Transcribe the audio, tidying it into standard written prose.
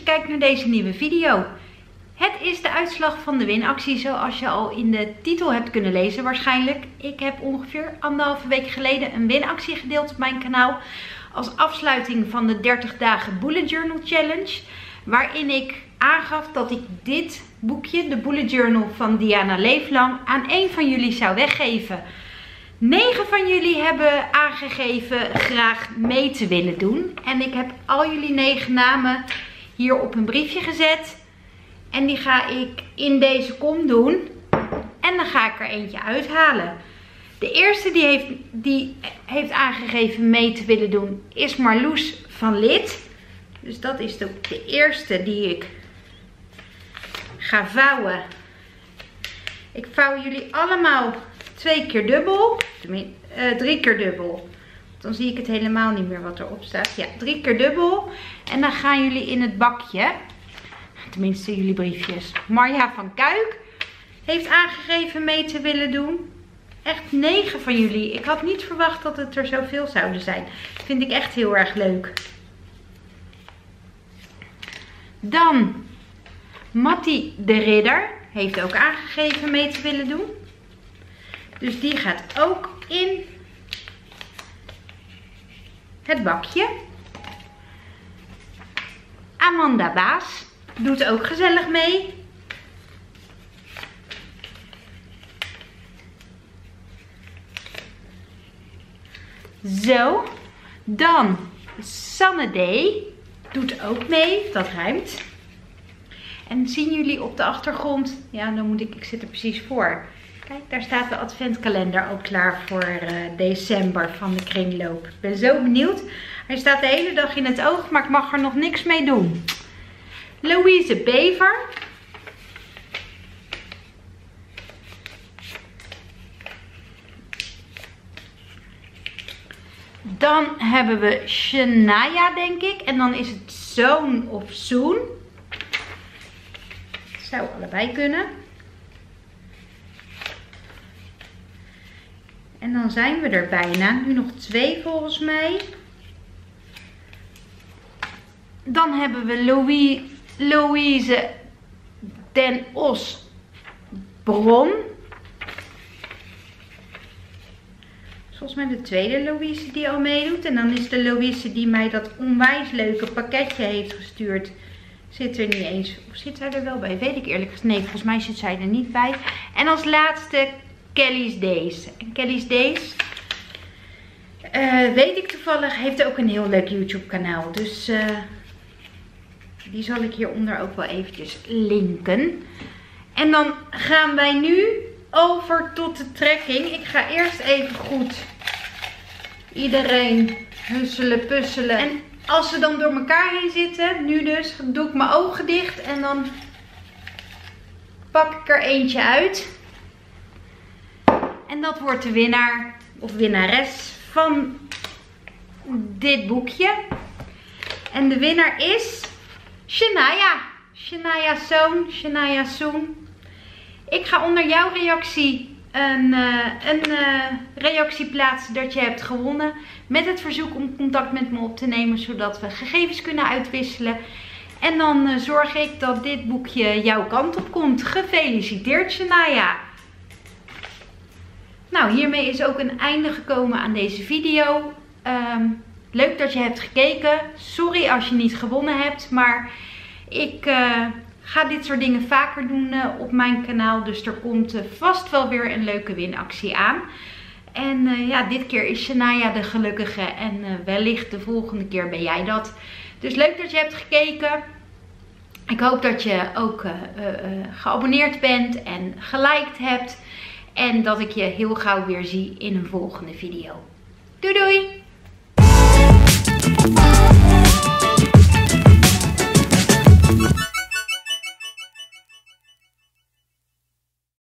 kijkt naar deze nieuwe video. Het is de uitslag van de winactie, zoals je al in de titel hebt kunnen lezen waarschijnlijk. Ik heb ongeveer 1,5 week geleden een winactie gedeeld op mijn kanaal. Als afsluiting van de 30 dagen Bullet Journal Challenge. Waarin ik aangaf dat ik dit boekje, de Bullet Journal van Diana Leeflang, aan 1 van jullie zou weggeven. 9 van jullie hebben aangegeven graag mee te willen doen. En ik heb al jullie 9 namen hier op een briefje gezet. En die ga ik in deze kom doen. En dan ga ik er eentje uithalen. De eerste die heeft aangegeven mee te willen doen is Marloes van Lid. Dus dat is de eerste die ik ga vouwen. Ik vouw jullie allemaal 2 keer dubbel. Tenminste, 3 keer dubbel. Dan zie ik het helemaal niet meer wat erop staat. Ja, 3 keer dubbel. En dan gaan jullie in het bakje. Tenminste, jullie briefjes. Marja van Kuik heeft aangegeven mee te willen doen. Echt 9 van jullie. Ik had niet verwacht dat het er zoveel zouden zijn. Vind ik echt heel erg leuk. Dan Mattie de Ridder heeft ook aangegeven mee te willen doen. Dus die gaat ook in het bakje. Amanda Baas doet ook gezellig mee. Zo. Dan Sanne D. doet ook mee. Dat ruimt. En zien jullie op de achtergrond? Ja, dan moet ik zit er precies voor. Kijk, daar staat de adventkalender ook klaar voor december van de kringloop. Ik ben zo benieuwd. Hij staat de hele dag in het oog, maar ik mag er nog niks mee doen. Louise Bever. Dan hebben we Shania, denk ik. En dan is het Zoon of Zoen. Zou allebei kunnen. En dan zijn we er bijna. Nu nog 2 volgens mij. Dan hebben we Louise Den Os Bron. Volgens mij de tweede Louise die al meedoet. En dan is de Louise die mij dat onwijs leuke pakketje heeft gestuurd. Zit er niet eens. Of zit zij er wel bij? Weet ik eerlijk gezegd. Nee, volgens mij zit zij er niet bij. En als laatste Kelly's Days. En Kelly's Days, weet ik toevallig, heeft ook een heel leuk YouTube kanaal. Dus die zal ik hieronder ook wel eventjes linken. En dan gaan wij nu over tot de trekking. Ik ga eerst even goed iedereen husselen, puzzelen. En als ze dan door elkaar heen zitten, nu dus, doe ik mijn ogen dicht en dan pak ik er eentje uit. En dat wordt de winnaar of winnares van dit boekje. En de winnaar is Shania. Shania Zoon, Shania Zoen. Ik ga onder jouw reactie een reactie plaatsen dat je hebt gewonnen. Met het verzoek om contact met me op te nemen, zodat we gegevens kunnen uitwisselen. En dan zorg ik dat dit boekje jouw kant op komt. Gefeliciteerd, Shania. Nou, hiermee is ook een einde gekomen aan deze video. Leuk dat je hebt gekeken. Sorry als je niet gewonnen hebt, maar ik ga dit soort dingen vaker doen op mijn kanaal. Dus er komt vast wel weer een leuke winactie aan. En ja, dit keer is Shania de gelukkige en wellicht de volgende keer ben jij dat. Dus leuk dat je hebt gekeken. Ik hoop dat je ook geabonneerd bent en geliked hebt. En dat ik je heel gauw weer zie in een volgende video. Doei doei!